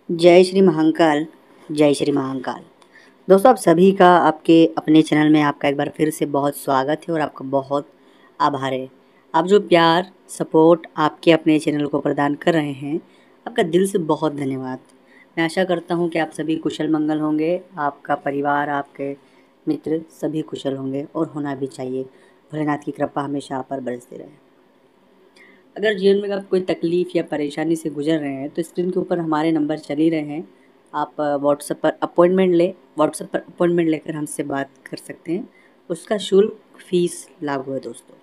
जय श्री महाकाल। जय श्री महाकाल। दोस्तों, आप सभी का आपके अपने चैनल में आपका एक बार फिर से बहुत स्वागत है और आपका बहुत आभार है। आप जो प्यार सपोर्ट आपके अपने चैनल को प्रदान कर रहे हैं, आपका दिल से बहुत धन्यवाद। मैं आशा करता हूं कि आप सभी कुशल मंगल होंगे, आपका परिवार, आपके मित्र सभी कुशल होंगे और होना भी चाहिए। भोलेनाथ की कृपा हमेशा आप पर बरसती रहे। अगर जीवन में आप कोई तकलीफ़ या परेशानी से गुजर रहे हैं तो स्क्रीन के ऊपर हमारे नंबर चल ही रहे हैं। आप व्हाट्सएप पर अपॉइंटमेंट लेकर हमसे बात कर सकते हैं। उसका शुल्क फ़ीस लागू है। दोस्तों,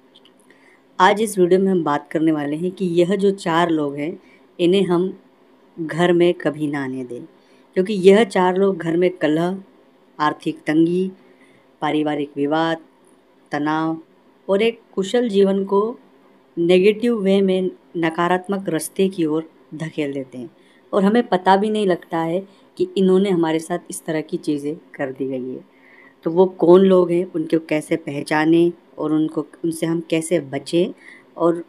आज इस वीडियो में हम बात करने वाले हैं कि यह जो 4 लोग हैं, इन्हें हम घर में कभी ना आने दें, क्योंकि यह 4 लोग घर में कलह, आर्थिक तंगी, पारिवारिक विवाद, तनाव और एक कुशल जीवन को नेगेटिव वे में नकारात्मक रास्ते की ओर धकेल देते हैं और हमें पता भी नहीं लगता है कि इन्होंने हमारे साथ इस तरह की चीज़ें कर दी गई है। तो वो कौन लोग हैं, उनको कैसे पहचानें और उनसे हम कैसे बचें और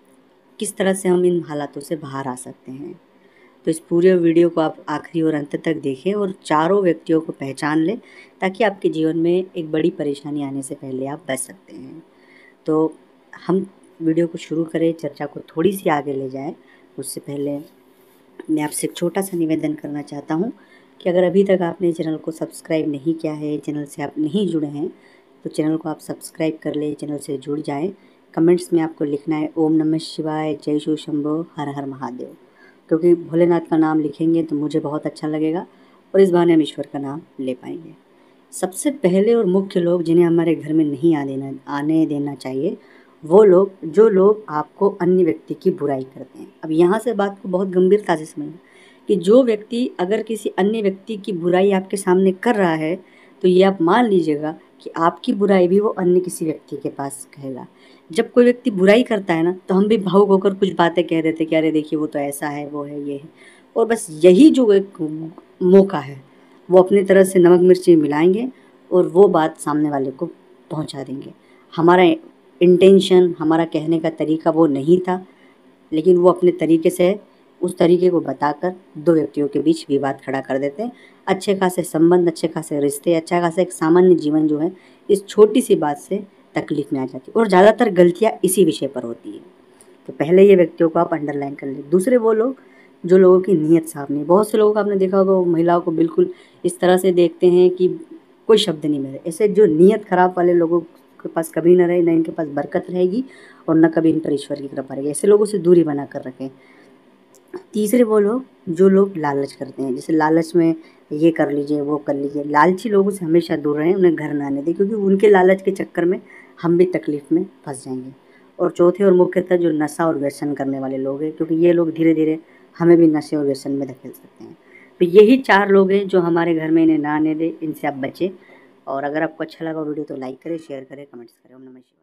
किस तरह से हम इन हालातों से बाहर आ सकते हैं। तो इस पूरे वीडियो को आप आखिरी और अंत तक देखें और चारों व्यक्तियों को पहचान लें, ताकि आपके जीवन में एक बड़ी परेशानी आने से पहले आप बच सकते हैं। तो हम वीडियो को शुरू करें, चर्चा को थोड़ी सी आगे ले जाएं। उससे पहले मैं आपसे एक छोटा सा निवेदन करना चाहता हूं कि अगर अभी तक आपने चैनल को सब्सक्राइब नहीं किया है, चैनल से आप नहीं जुड़े हैं, तो चैनल को आप सब्सक्राइब कर लें, चैनल से जुड़ जाएं। कमेंट्स में आपको लिखना है ओम नमः शिवाय, जय शिव शंभो, हर हर महादेव, क्योंकि भोलेनाथ का नाम लिखेंगे तो मुझे बहुत अच्छा लगेगा और इस बहाने हम ईश्वर का नाम ले पाएंगे। सबसे पहले और मुख्य लोग जिन्हें हमारे घर में नहीं आने देना चाहिए, वो लोग जो लोग आपको अन्य व्यक्ति की बुराई करते हैं। अब यहाँ से बात को बहुत गंभीरता से समझना कि जो व्यक्ति अगर किसी अन्य व्यक्ति की बुराई आपके सामने कर रहा है, तो ये आप मान लीजिएगा कि आपकी बुराई भी वो अन्य किसी व्यक्ति के पास कहेगा। जब कोई व्यक्ति बुराई करता है ना, तो हम भी भावुक होकर कुछ बातें कह देते कि अरे देखिए वो तो ऐसा है, वो है, ये है। और बस यही जो एक मौका है, वो अपनी तरह से नमक मिर्ची मिलाएंगे और वो बात सामने वाले को पहुंचा देंगे। हमारा इंटेंशन, हमारा कहने का तरीका वो नहीं था, लेकिन वो अपने तरीके से उस तरीके को बताकर 2 व्यक्तियों के बीच विवाद खड़ा कर देते हैं। अच्छे खासे संबंध, अच्छे खासे रिश्ते, अच्छा खासा एक सामान्य जीवन जो है, इस छोटी सी बात से तकलीफ में आ जाती है और ज़्यादातर गलतियाँ इसी विषय पर होती है। तो पहले ये व्यक्तियों को आप अंडरलाइन कर लें। दूसरे वो लोग जो लोगों की नीयत साफ नहीं। बहुत से लोगों को आपने देखा होगा, वो महिलाओं को बिल्कुल इस तरह से देखते हैं कि कोई शब्द नहीं मिले। ऐसे जो नीयत खराब वाले लोगों के पास कभी न रहे, ना इनके पास बरकत रहेगी और न कभी इन पर ईश्वर की कृपा रहेगी। ऐसे लोगों से दूरी बना कर रखें। तीसरे वो लोग जो लोग लालच करते हैं, जैसे लालच में ये कर लीजिए, वो कर लीजिए। लालची लोगों से हमेशा दूर रहें, उन्हें घर ना आने दें, क्योंकि उनके लालच के चक्कर में हम भी तकलीफ़ में फंस जाएंगे। और चौथे और मुख्यतः जो नशा और व्यसन करने वाले लोग हैं, क्योंकि ये लोग धीरे धीरे हमें भी नशे और व्यसन में धकेल सकते हैं। तो यही 4 लोग हैं जो हमारे घर में, इन्हें ना आने दें, इनसे आप बचें। और अगर आपको अच्छा लगा वीडियो तो लाइक करें, शेयर करें, कमेंट्स करें। ओम नमः शिवाय।